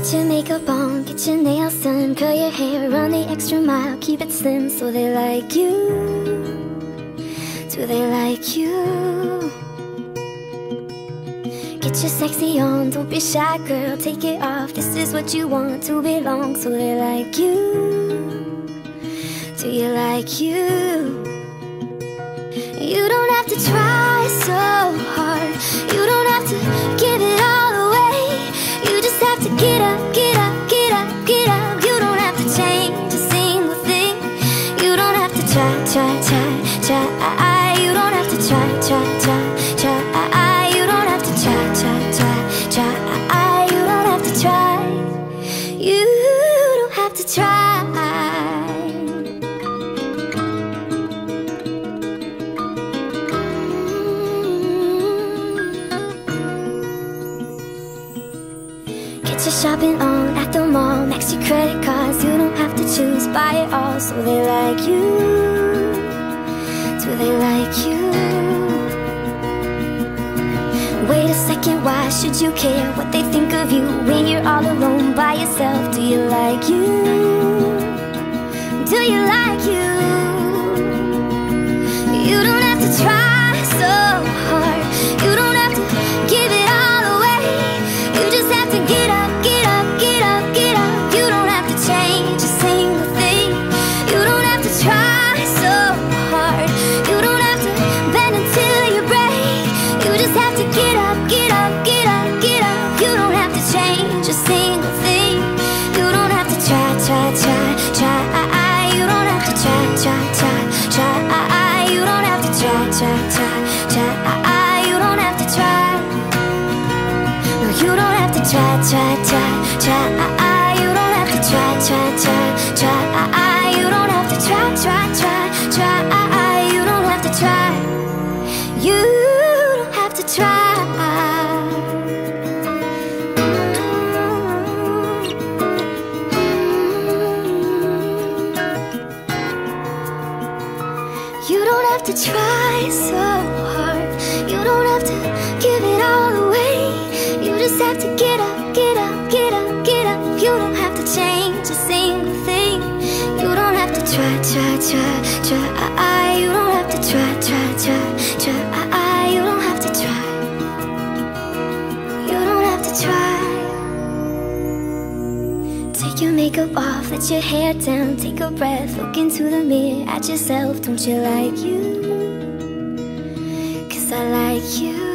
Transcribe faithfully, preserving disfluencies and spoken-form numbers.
Get your makeup on, get your nails done, curl your hair, run the extra mile, keep it slim so they like you. Do they like you? Get your sexy on, don't be shy girl, take it off. This is what you want, to belong, so they like you. Do you like you? You don't have to try so hard, you don't have to give it all away. You just have to get up, get up, get up, get up. You don't have to change a single thing. You don't have to try, try, try, try. You don't have to try, try, try, try. You don't have to try, try, try, try. You don't have to try. You don't have to try. Get your shopping on at the mall, max your credit cards. You don't have to choose, buy it all, so they like you. Do they like you? Wait a second, why should you care what they think of you when you're all alone by yourself? Do you like you? Do you like you? You don't have to try so hard, you don't have to give it all away. You just have to get up, get up, get up, get up. You don't have to change a single thing. You don't have to try so hard, you don't have to bend until you break. You just have to get up, get up, get up, get up. You don't have to change a single thing. You don't have to try, try, try, try. You don't have to try, try, try, try. You don't have to try, try, try, try. You don't have to try. No, you don't have to try, try, try, try. You don't have to try, try, try, try. You don't have to try, try, try, try. You don't have to try. You don't have to try. You don't have to try so hard, you don't have to give it all away. You just have to get up, get up, get up, get up. You don't have to change a single thing. You don't have to try, try, try, try. You don't have to try, try, try, try. You don't have to try. You don't have to try. Take your makeup off, let your hair down, take a breath, look into the mirror at yourself. Don't you like you? 'Cause I like you.